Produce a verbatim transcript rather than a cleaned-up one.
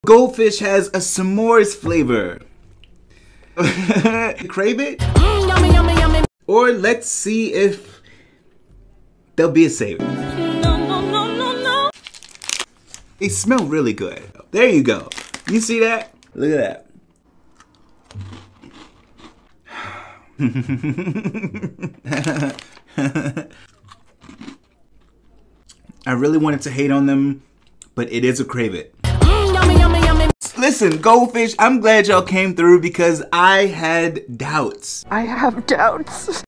Goldfish has a s'mores flavor. Crave it? Mm, yummy, yummy, yummy. Or let's see if they'll be a saver. No, no, no, no, no. They smell really good. There you go. You see that? Look at that. I really wanted to hate on them, but it is a crave it. Mm, yummy, yummy, yummy. Listen, Goldfish, I'm glad y'all came through because I had doubts. I have doubts.